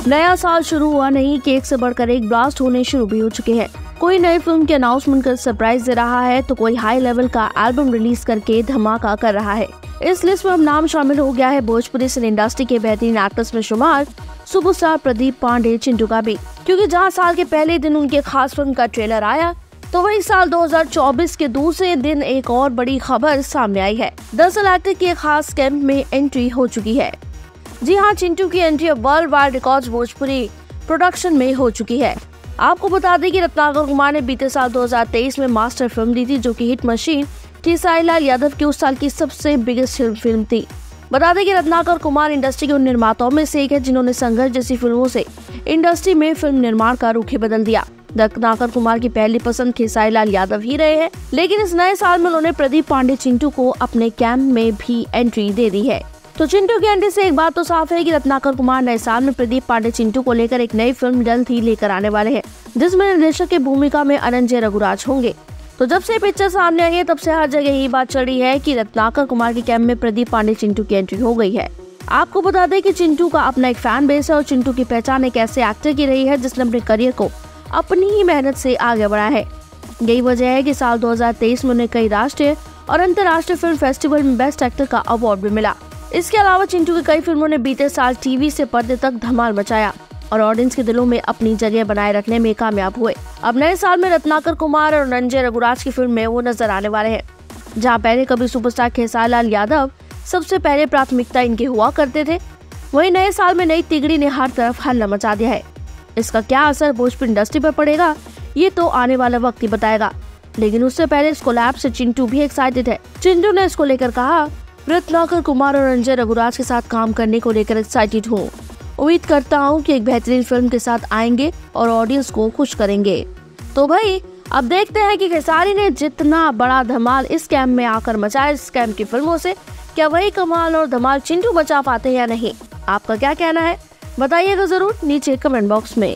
नया साल शुरू हुआ नहीं कि एक से बढ़कर एक ब्लास्ट होने शुरू भी हो चुके हैं। कोई नई फिल्म की अनाउंसमेंट कर सरप्राइज दे रहा है तो कोई हाई लेवल का एल्बम रिलीज करके धमाका कर रहा है। इस लिस्ट में अब नाम शामिल हो गया है भोजपुरी सिने इंडस्ट्री के बेहतरीन एक्टर्स में शुमार सुपरस्टार प्रदीप पांडे चिंटू का भी, क्योंकि जहां साल के पहले दिन उनके खास फिल्म का ट्रेलर आया तो वही साल 2024 के दूसरे दिन एक और बड़ी खबर सामने आई है। दरअसल एक्टर की एक खास कैंप में एंट्री हो चुकी है। जी हाँ, चिंटू की एंट्री अब world wide records Bhojpuri production में हो चुकी है। आपको बता दें कि रत्नाकर कुमार ने बीते साल 2023 में मास्टर फिल्म दी थी, जो कि हिट मशीन खेसारी लाल यादव की उस साल की सबसे बिगेस्ट फिल्म थी। बता दें कि रत्नाकर कुमार इंडस्ट्री के उन निर्माताओं में से एक है जिन्होंने संघर्ष जैसी फिल्मों से इंडस्ट्री में फिल्म निर्माण का रुख ही बदल दिया। रत्नाकर कुमार की पहली पसंद खेसारी लाल यादव ही रहे हैं, लेकिन इस नए साल में उन्होंने प्रदीप पांडे चिंटू को अपने कैंप में भी एंट्री दे दी है। तो चिंटू की एंट्री से एक बात तो साफ है कि रत्नाकर कुमार नए साल में प्रदीप पांडे चिंटू को लेकर एक नई फिल्म जल्द ही लेकर आने वाले हैं, जिसमें निर्देशक की भूमिका में अनंजय रघुराज होंगे। तो जब से पिक्चर सामने आई है तब से हर जगह यही बात चल रही है कि रत्नाकर कुमार के कैंप में प्रदीप पांडे चिंटू की एंट्री हो गई है। आपको बता दें कि चिंटू का अपना एक फैन बेस है और चिंटू की पहचान एक ऐसे एक्टर की रही है जिसने अपने करियर को अपनी ही मेहनत से आगे बढ़ाया है। यही वजह है कि साल 2023 में उन्हें कई राष्ट्रीय और अंतर्राष्ट्रीय फिल्म फेस्टिवल में बेस्ट एक्टर का अवार्ड भी मिला। इसके अलावा चिंटू की कई फिल्मों ने बीते साल टीवी से पर्दे तक धमाल मचाया और ऑडियंस के दिलों में अपनी जगह बनाए रखने में कामयाब हुए। अब नए साल में रत्नाकर कुमार और अनंजय रघुराज की फिल्म में वो नजर आने वाले हैं। जहां पहले कभी सुपरस्टार खेसारी लाल यादव सबसे पहले प्राथमिकता इनके हुआ करते थे, वहीं नए साल में नई तिगड़ी ने हर तरफ हल्ला मचा दिया है। इसका क्या असर भोजपुरी इंडस्ट्री पर पड़ेगा ये तो आने वाला वक्त ही बताएगा, लेकिन उससे पहले इस कोलैब से चिंटू भी एक्साइटेड है। चिंटू ने इसको लेकर कहा, रत्नाकर कुमार और अनंजय रघुराज के साथ काम करने को लेकर एक्साइटेड हूँ। उम्मीद करता हूँ कि एक बेहतरीन फिल्म के साथ आएंगे और ऑडियंस को खुश करेंगे। तो भाई अब देखते हैं कि खेसारी ने जितना बड़ा धमाल इस कैंप में आकर मचाया इस कैंप की फिल्मों से, क्या वही कमाल और धमाल चिंटू बचा पाते हैं या नहीं। आपका क्या कहना है बताइएगा जरूर नीचे कमेंट बॉक्स में।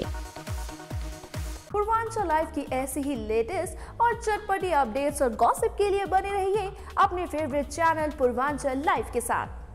पूर्वांचल लाइव की ऐसी ही लेटेस्ट और चटपटी अपडेट्स और गॉसिप के लिए बने रहिए अपने फेवरेट चैनल पूर्वांचल लाइव के साथ।